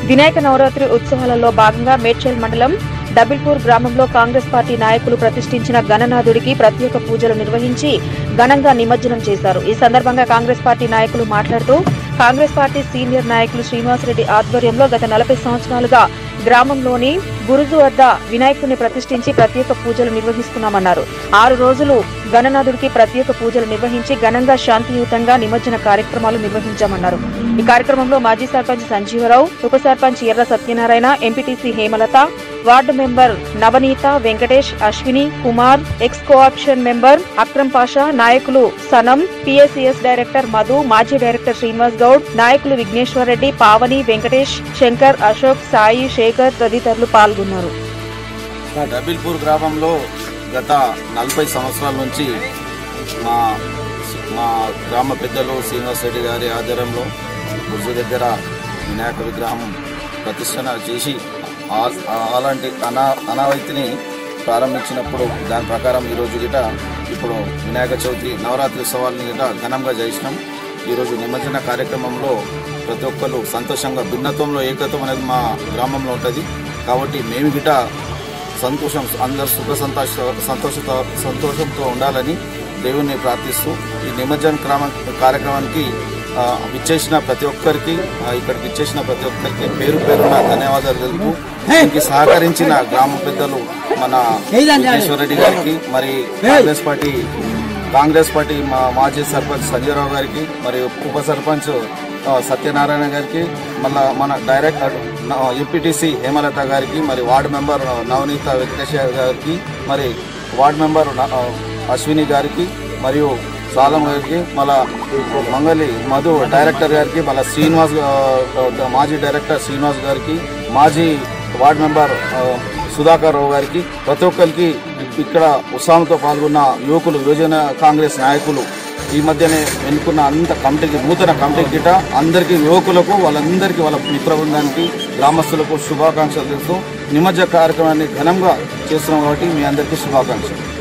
వినాయక నవరాత్రి ఉత్సవాలలో భాగంగా మేడ్చల్ మండలం డబిల్పూర్ గ్రామంలో కాంగ్రెస్ పార్టీ నాయకులు ప్రతిష్ఠించిన గణనాథుడికి ప్రత్యేక పూజలు నిర్వహించి ఘనంగా నిమజ్జనం చేశారు। ఈ సందర్భంగా కాంగ్రెస్ పార్టీ నాయకులు మాట్లాడుతూ కాంగ్రెస్ పార్టీ సీనియర్ నాయకులు శ్రీనివాసరెడ్డి ఆధ్వర్యంలో గత 40 సంవత్సరాలుగా గ్రామంలోని గురుజు వద్ద వినాయకుడిని ప్రతిష్ఠించి ప్రత్యేక పూజలు నిర్వహిస్తున్నామన్నారు। 6 రోజులు గణనాథుడికి ప్రత్యేక పూజలు నిర్వహించి ఘనంగా శాంతియుతంగా నిమజ్జన కార్యక్రమాలు నిర్వహించామన్నారు। ఈ కార్యక్రమంలో మాజీ సర్పంచ్ సంజీవరావు, ఉప sarpanch Erra Satyanarayana, MPTC Hemalatha, ward member Navaneetha, Venkatesh, Ashwini Kumar, ex co-option member Akram Pasha, నాయకులు సనం, పిఎస్సిఎస్ డైరెక్టర్ మధు, మాజీ డైరెక్టర్ శ్రీనివాస్ గౌడ్, నాయకులు విఘ్నేశ్వర్ రెడ్డి, పావని, వెంకటేష్, శంకర్, అశోక్, సాయి, శేఖర్ తదితరులు పాల్గొన్నారు। డబిల్పూర్ గ్రామంలో గత 40 సంవత్సరాల నుంచి మా గ్రామ పెద్దలు శ్రీనివాసరెడ్డి గారి ఆధ్వర్యంలో గుర్జు దగ్గర వినాయక విగ్రహం ప్రతిష్ఠన చేసి అలాంటి అనావైతిని ప్రారంభించినప్పుడు దాని ప్రకారం ఈరోజు గిట ఇప్పుడు వినాయక చవితి నవరాత్రి ఉత్సవాలని గిట ఘనంగా చేసినాం। ఈరోజు నిమజ్జన కార్యక్రమంలో ప్రతి ఒక్కరు సంతోషంగా, భిన్నత్వంలో ఏకత్వం అనేది మా గ్రామంలో ఉంటుంది కాబట్టి మేము గిట సంతోషం, అందరు సుఖ సంతోషంతో ఉండాలని దేవుణ్ణి ప్రార్థిస్తూ ఈ నిమజ్జన కార్యక్రమానికి విచ్చేసిన ప్రతి ఒక్కరికి, ఇక్కడికి విచ్చేసిన ప్రతి ఒక్కరికి పేరు పేరున ధన్యవాదాలు తెలుపు దీనికి సహకరించిన గ్రామ పెద్దలు మన విఘ్నేశ్వర్ రెడ్డి గారికి, మరి కాంగ్రెస్ పార్టీ మాజీ సర్పంచ్ సంజయరావు గారికి, మరి ఉప సర్పంచ్ సత్యనారాయణ గారికి, మళ్ళా మన డైరెక్టర్ ఎంపీటీసీ హేమలత గారికి, మరి వార్డు మెంబర్ నవనీత వెంకటేష్ గారికి, మరి వార్డు మెంబర్ అశ్విని గారికి, మరియు సాలం గారికి, మళ్ళా మంగళి మధు డైరెక్టర్ గారికి, మళ్ళా శ్రీనివాస్ మాజీ డైరెక్టర్ శ్రీనివాస్ గారికి, మాజీ వార్డు మెంబర్ సుధాకర్ రావు గారికి, ప్రతి ఒక్కరికి ఇక్కడ ఉత్సాహంతో పాల్గొన్న యువకులు, యువజన కాంగ్రెస్ నాయకులు, ఈ మధ్యనే ఎన్నుకున్న అంత కమిటీకి, నూతన కమిటీకి గిట అందరికీ, యువకులకు, వాళ్ళందరికీ, వాళ్ళ మిత్ర బృందానికి, గ్రామస్తులకు శుభాకాంక్షలు తెలుస్తూ నిమజ్జన కార్యక్రమాన్ని ఘనంగా చేస్తున్నాం కాబట్టి మీ అందరికీ శుభాకాంక్షలు।